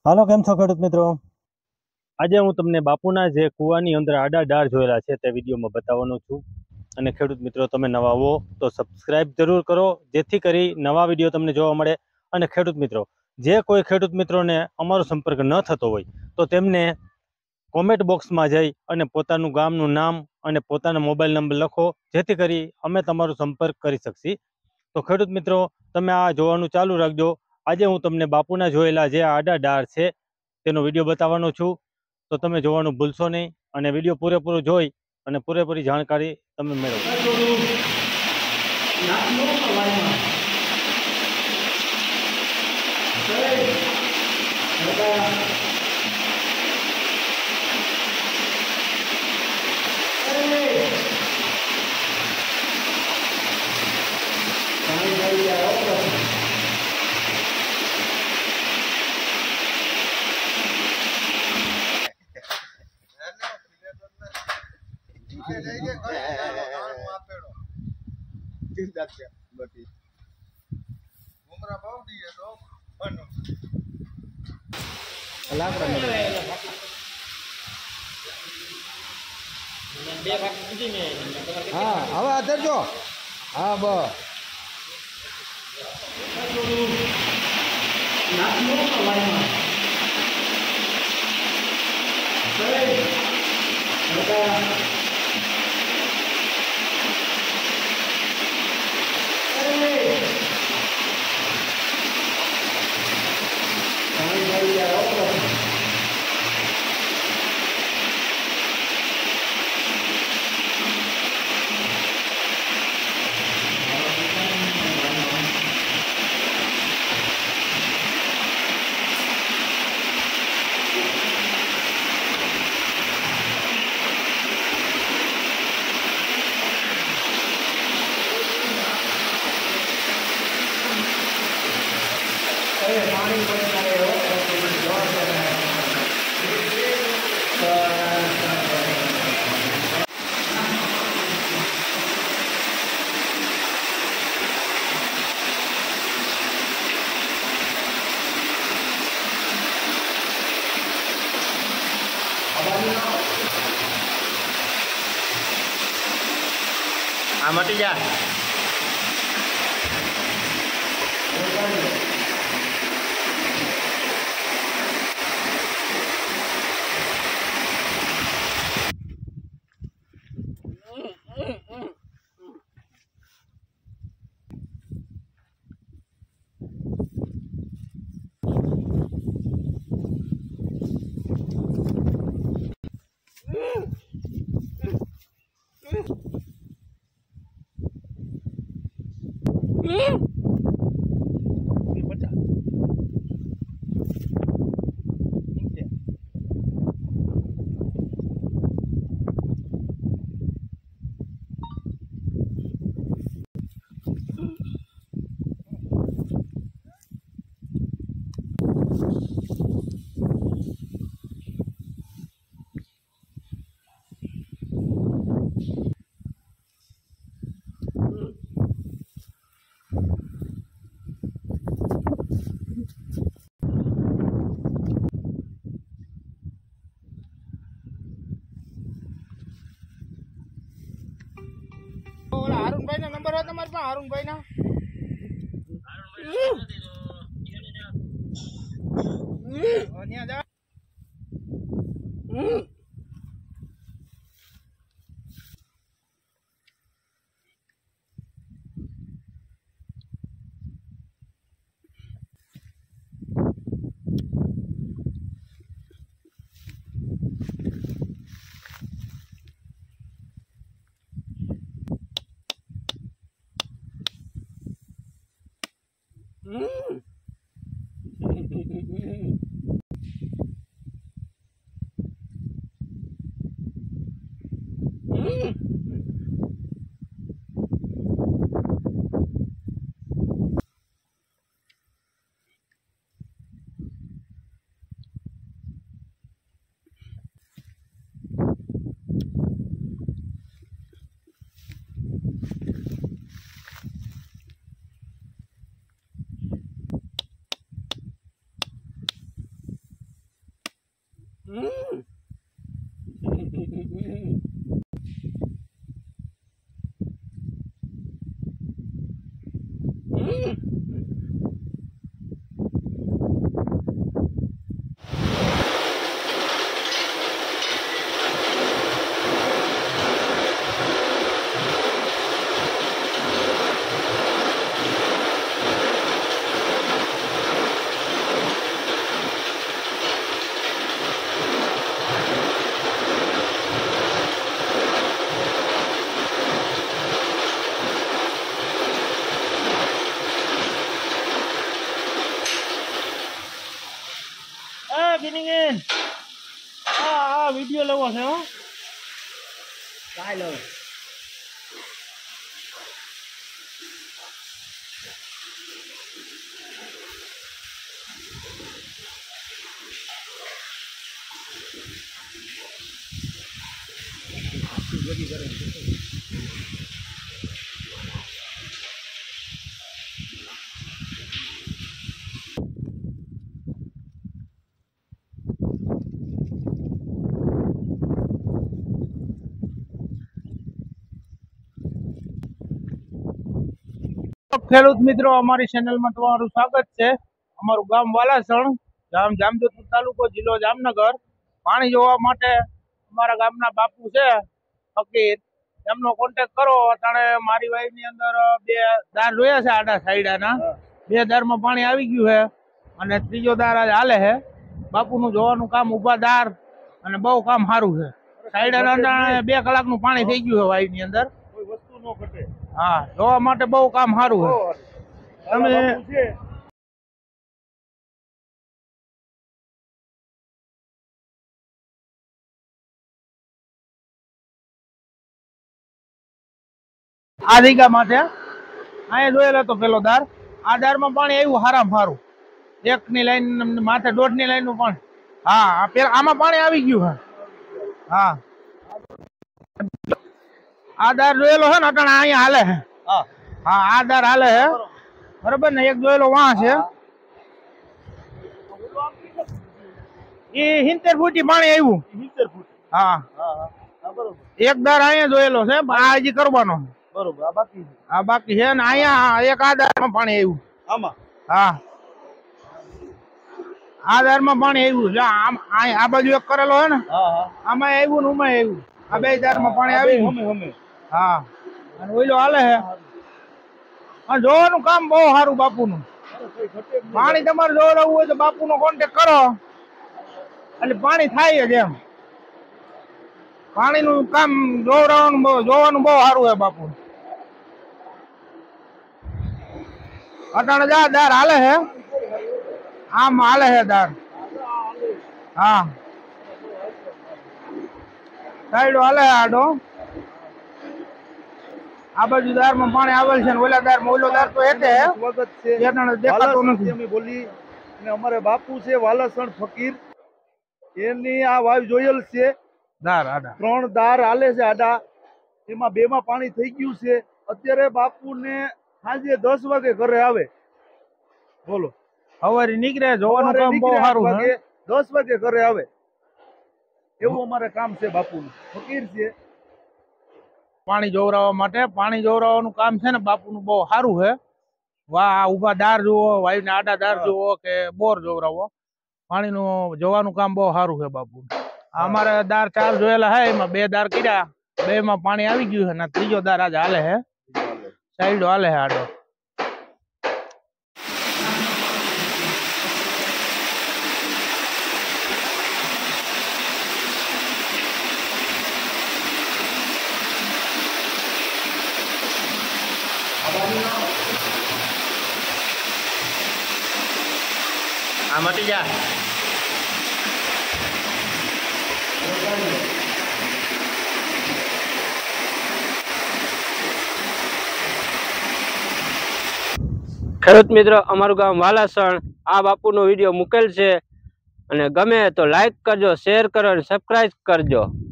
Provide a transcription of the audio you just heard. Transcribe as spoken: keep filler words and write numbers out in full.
હાલો, કેમ છો ખેડૂત મિત્રો? આજે હું તમને બાપુના જે કૂવાની અંદર આડા ડાળ જોયેલા છે તે વિડીયોમાં બતાવવાનો છું. અને ખેડૂત મિત્રો, તમે નવા હો તો સબસ્ક્રાઇબ જરૂર કરો, જેથી કરી નવા વિડીયો તમને જોવા મળે. અને ખેડૂત મિત્રો, જે કોઈ ખેડૂત મિત્રોને અમારો સંપર્ક ન થતો હોય તો તેમને કોમેન્ટ બોક્સમાં જઈ અને પોતાનું ગામનું નામ અને પોતાનો મોબાઈલ નંબર લખો, જેથી કરી અમે તમારો સંપર્ક કરી શકીએ. તો ખેડૂત મિત્રો, તમે આ જોવાનું ચાલુ રાખજો. આજે હું તમને બાપુના જોયેલા જે આડા ડાળ છે તેનો વિડીયો બતાવવાનો છું. તો તમે જોવાનું ભૂલશો નહીં અને વિડીયો પૂરેપૂરો જોઈ અને પૂરેપૂરી જાણકારી તમે મેળવો. હા, હવે આધરજો. હા, બસ. આ મટી જા. અરુણભાઈ ના નંબર હોય તમારી પાસે? અરુણભાઈ ના ગિનિંગ આ આ વિડિયો લેવો છે હો કાઈ લો ખેડૂત મિત્રો, અમારી ચેનલમાં તમારું સ્વાગત છે। અમારું ગામ વાલાસણ, ગામ જામજોધપુર તાલુકો, જિલ્લો જામનગર। પાણી જોવા માટે અમારા ગામના બાપુ છે ફકીર, એમનો કોન્ટેક કરો। અટાણે મારી વાઈની અંદર બે દાર જોયા છે, આડા સાઈડાના બે દારમાં પાણી આવી ગયું છે અને ત્રીજો દાર આજ હાલે છે। બાપુનું જોવાનું કામ ઉભા દાર અને બહુ કામ સારું છે। સાઈડાના બે કલાકનું પાણી થઈ ગયું છે વાઈની અંદર, કોઈ વસ્તુ નો ઘટે। હા, જોવા માટે બહુ કામ સારું છે। તમે આ દીગામાં છે, અહીંયા જોયેલો તો પેલો દાર, આ દારમાં પાણી આવ્યું હારામ સારું, એક ની લાઈન માથે દોઢ ની લાઈન નું પણ, હા પેલા આમાં પાણી આવી ગયું છે। હા, આ દાર જોયેલો છે ને અટાણા અહીંયા હાલે છે। હા, આ દાર હાલે છે બરોબર ને। એક જોયેલો વાં છે, એ સિત્તેર ફૂટી પાણી આવ્યું। હા, એક દાર અહીંયા જોયેલો છે, આ હજી કરવાનો બરોબર, આ બાકી છે, આ બાકી છે ને અહીંયા એક આ દારમાં પાણી આવ્યું આમાં। હા, આ દારમાં પાણી આવ્યું છે, આમ આ બાજુ એક કરેલો છે ને, હા હા, આમાં આવ્યું ને ઉમાં આવ્યું, આ બે દારમાં પાણી આવી ગયું। હમે હમે હા, અને ઓઈલો હાલે છે। આ જોવાનું કામ બહુ સારું બાપુનું। પાણી તમારે જોવડાવવું હોય તો બાપુનો કોન્ટેક કરો એટલે પાણી થાય જ એમ। પાણીનું કામ જોવડાવવાનું બહુ- જોવાનું બહુ સારું છે બાપુ। અટાણે જા દાર હાલે છે, આમ હાલે છે દાર। હા, સાઈડો હાલે છે આડો, આ બાજુ દારમાં પાણી આવેલ છે ને ઓલા દારમાં ઓલો દાર તો હેઠે છે, સ્વાગત છે। દેખાતો દેખાતો વાલાસણથી નથી। અમે બોલી અને અમારે બાપુ છે વાલાસણ ફકીર, એની આ વાવ જોયેલ છે। દાર આડા ત્રણ દાર હાલે છે આડા, એમાં બે માં પાણી થઈ ગયું છે। અત્યારે બાપુ ને સાંજે દસ વાગે ઘરે આવે, બોલો હવારી નીકળે, જોવાનું સવારે કામ બહુ નીકળે આઠ સારું વાગે, છે। દસ વાગે ઘરે આવે, એવું અમારે કામ છે બાપુનું। ફકીર છે, પાણી જોવરાવવા માટે, પાણી જોવરાવવાનું કામ છે ને બાપુનું બહુ સારું છે। વાહ, ઉભા દાર જુઓ, વાયુ આડા દાર જુઓ કે બોર જોવરાવો, પાણીનું જોવાનું કામ બહુ સારું છે બાપુ। અમારે દાર ચાર જોયેલા છે, એમાં બે દાર કર્યા, બે માં પાણી આવી ગયું છે ને ત્રીજો દાર આજ હાલે છે, સાઈડો હાલે છે આડો। આ મટી જા। ખેડૂત મિત્રો, અમારું ગામ વાલાસણ, આ બાપુનો વિડીયો મૂકેલ છે અને ગમે તો લાઈક કરજો, શેર કરો અને સબસ્ક્રાઇબ કરજો।